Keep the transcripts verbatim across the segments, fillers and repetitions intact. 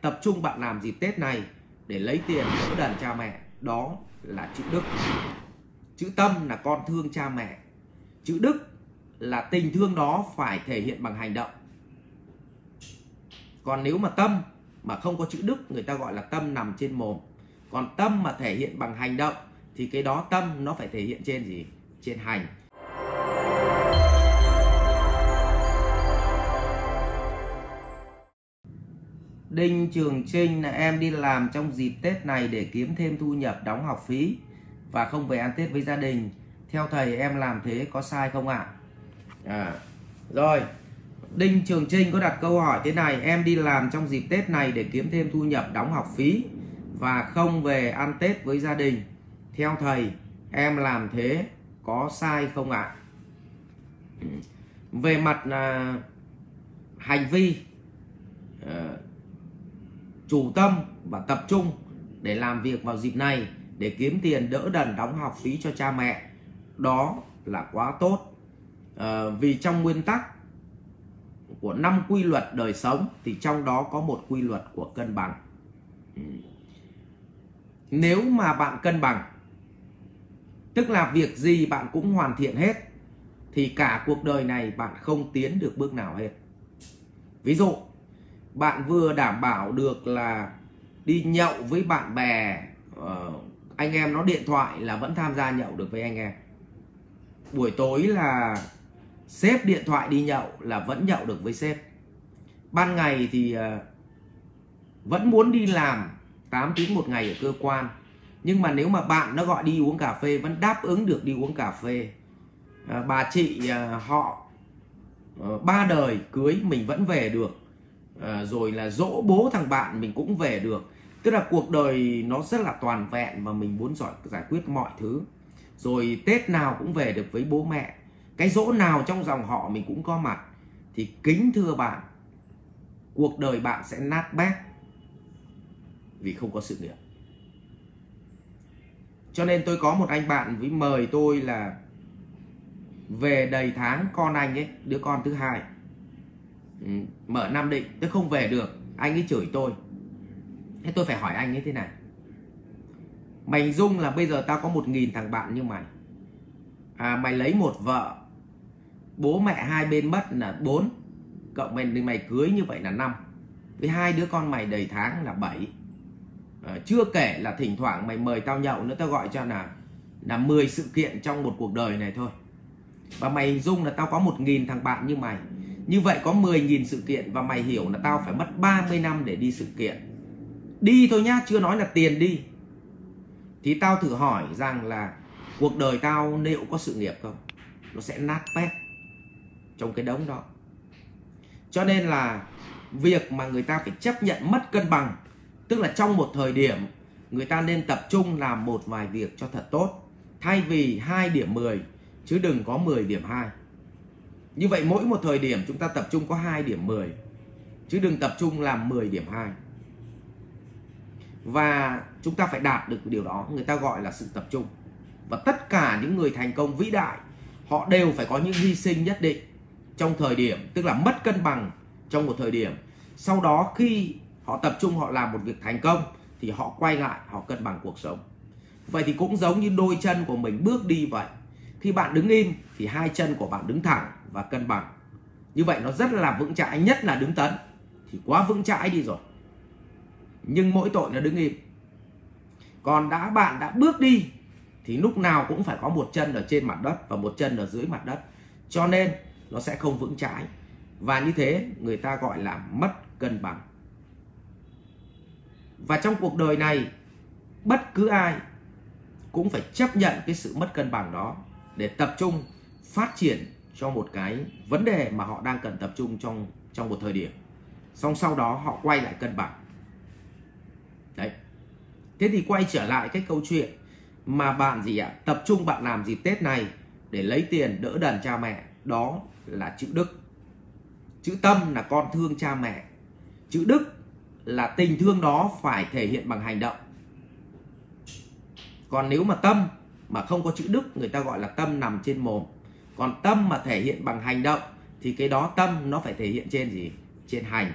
tập trung bạn làm dịp Tết này để lấy tiền đỡ đần cha mẹ, đó là chữ đức. Chữ tâm là con thương cha mẹ. Chữ đức là tình thương đó phải thể hiện bằng hành động. Còn nếu mà tâm mà không có chữ đức, người ta gọi là tâm nằm trên mồm. Còn tâm mà thể hiện bằng hành động thì cái đó tâm nó phải thể hiện trên gì? Trên hành. Đinh Trường Trinh là em đi làm trong dịp Tết này để kiếm thêm thu nhập đóng học phí và không về ăn Tết với gia đình. Theo thầy em làm thế có sai không ạ? À, rồi, Đinh Trường Trinh có đặt câu hỏi thế này: em đi làm trong dịp Tết này để kiếm thêm thu nhập đóng học phí và không về ăn Tết với gia đình. Theo thầy em làm thế có sai không ạ? Về mặt uh, hành vi, uh, chủ tâm và tập trung để làm việc vào dịp này để kiếm tiền đỡ đần đóng học phí cho cha mẹ, đó là quá tốt. À, vì trong nguyên tắc của năm quy luật đời sống thì trong đó có một quy luật của cân bằng. Nếu mà bạn cân bằng, tức là việc gì bạn cũng hoàn thiện hết, thì cả cuộc đời này bạn không tiến được bước nào hết. Ví dụ, bạn vừa đảm bảo được là đi nhậu với bạn bè, uh, anh em nó điện thoại là vẫn tham gia nhậu được với anh em. Buổi tối là sếp điện thoại đi nhậu là vẫn nhậu được với sếp. Ban ngày thì uh, vẫn muốn đi làm tám tiếng một ngày ở cơ quan, nhưng mà nếu mà bạn nó gọi đi uống cà phê vẫn đáp ứng được đi uống cà phê. uh, Bà chị uh, họ uh, ba đời cưới mình vẫn về được. À, rồi là dỗ bố thằng bạn mình cũng về được. Tức là cuộc đời nó rất là toàn vẹn và mình muốn giỏi giải quyết mọi thứ. Rồi Tết nào cũng về được với bố mẹ, cái dỗ nào trong dòng họ mình cũng có mặt. Thì kính thưa bạn, cuộc đời bạn sẽ nát bét vì không có sự nghiệp. Cho nên tôi có một anh bạn với mời tôi là về đầy tháng con anh ấy, đứa con thứ hai, mở Nam Định, tôi không về được. Anh ấy chửi tôi. Thế tôi phải hỏi anh ấy thế này: mày hình dung là bây giờ tao có một nghìn thằng bạn như mày, à, mày lấy một vợ, bố mẹ hai bên mất là bốn, cộng mày, mày cưới như vậy là năm, với hai đứa con mày đầy tháng là bảy. à, Chưa kể là thỉnh thoảng mày mời tao nhậu nữa, tao gọi cho là là mười sự kiện trong một cuộc đời này thôi. Và mày hình dung là tao có một nghìn thằng bạn như mày, như vậy có mười nghìn sự kiện, và mày hiểu là tao phải mất ba mươi năm để đi sự kiện. Đi thôi nhá, chưa nói là tiền đi. Thì tao thử hỏi rằng là cuộc đời tao liệu có sự nghiệp không? Nó sẽ nát bét trong cái đống đó. Cho nên là việc mà người ta phải chấp nhận mất cân bằng, tức là trong một thời điểm người ta nên tập trung làm một vài việc cho thật tốt, thay vì hai điểm mười chứ đừng có mười điểm hai. Như vậy mỗi một thời điểm chúng ta tập trung có hai điểm mười chứ đừng tập trung làm mười điểm hai. Và chúng ta phải đạt được điều đó, người ta gọi là sự tập trung. Và tất cả những người thành công vĩ đại, họ đều phải có những hy sinh nhất định trong thời điểm, tức là mất cân bằng trong một thời điểm. Sau đó khi họ tập trung, họ làm một việc thành công thì họ quay lại, họ cân bằng cuộc sống. Vậy thì cũng giống như đôi chân của mình bước đi vậy. Khi bạn đứng im thì hai chân của bạn đứng thẳng và cân bằng. Như vậy nó rất là vững chãi, nhất là đứng tấn thì quá vững chãi đi rồi. Nhưng mỗi tội là đứng im. Còn đã bạn đã bước đi thì lúc nào cũng phải có một chân ở trên mặt đất và một chân ở dưới mặt đất. Cho nên nó sẽ không vững chãi. Và như thế người ta gọi là mất cân bằng. Và trong cuộc đời này, bất cứ ai cũng phải chấp nhận cái sự mất cân bằng đó để tập trung phát triển cho một cái vấn đề mà họ đang cần tập trung trong, trong một thời điểm. Xong sau đó họ quay lại cân bằng. Đấy. Thế thì quay trở lại cái câu chuyện mà bạn gì ạ? Tập trung bạn làm dịp Tết này để lấy tiền đỡ đần cha mẹ, đó là chữ đức. Chữ tâm là con thương cha mẹ. Chữ đức là tình thương đó phải thể hiện bằng hành động. Còn nếu mà tâm mà không có chữ đức, người ta gọi là tâm nằm trên mồm. Còn tâm mà thể hiện bằng hành động thì cái đó tâm nó phải thể hiện trên gì? Trên hành.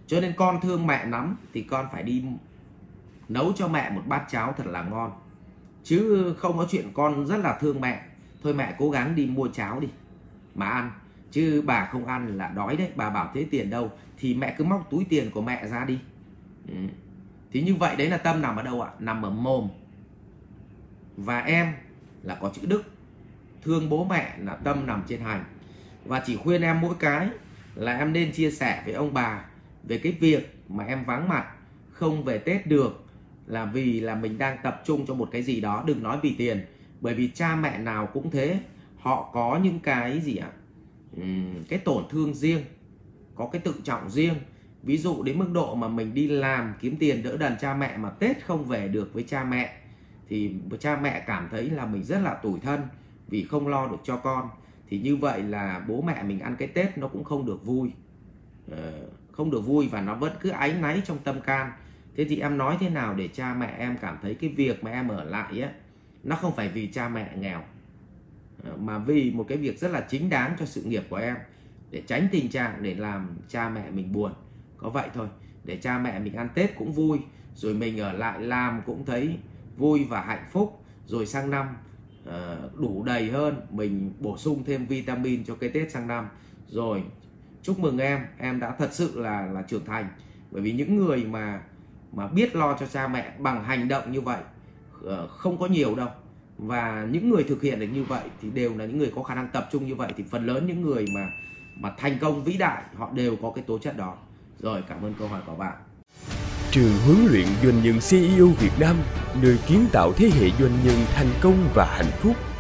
Cho nên con thương mẹ lắm thì con phải đi nấu cho mẹ một bát cháo thật là ngon, chứ không có chuyện con rất là thương mẹ, thôi mẹ cố gắng đi mua cháo đi mà ăn, chứ bà không ăn là đói đấy. Bà bảo thế tiền đâu thì mẹ cứ móc túi tiền của mẹ ra đi. Ừ. Thì như vậy đấy là tâm nằm ở đâu ạ? Nằm ở mồm. Và em là có chữ đức, thương bố mẹ là tâm nằm trên hành. Và chỉ khuyên em mỗi cái là em nên chia sẻ với ông bà về cái việc mà em vắng mặt không về Tết được là vì là mình đang tập trung cho một cái gì đó, đừng nói vì tiền. Bởi vì cha mẹ nào cũng thế, họ có những cái gì ạ? Uhm, cái tổn thương riêng, có cái tự trọng riêng. Ví dụ đến mức độ mà mình đi làm kiếm tiền đỡ đần cha mẹ mà Tết không về được với cha mẹ thì cha mẹ cảm thấy là mình rất là tủi thân vì không lo được cho con. Thì như vậy là bố mẹ mình ăn cái Tết nó cũng không được vui, không được vui và nó vẫn cứ áy náy trong tâm can. Thế thì em nói thế nào để cha mẹ em cảm thấy cái việc mà em ở lại ấy, nó không phải vì cha mẹ nghèo mà vì một cái việc rất là chính đáng cho sự nghiệp của em, để tránh tình trạng để làm cha mẹ mình buồn. Có vậy thôi, để cha mẹ mình ăn Tết cũng vui, rồi mình ở lại làm cũng thấy vui và hạnh phúc, rồi sang năm uh, đủ đầy hơn, mình bổ sung thêm vitamin cho cái Tết sang năm. Rồi chúc mừng em, em đã thật sự là là trưởng thành. Bởi vì những người mà mà biết lo cho cha mẹ bằng hành động như vậy uh, không có nhiều đâu. Và những người thực hiện được như vậy thì đều là những người có khả năng tập trung như vậy. Thì phần lớn những người mà mà thành công vĩ đại họ đều có cái tố chất đó. Rồi, cảm ơn câu hỏi của bạn. Trường huấn luyện doanh nhân xê e ô Việt Nam, nơi kiến tạo thế hệ doanh nhân thành công và hạnh phúc.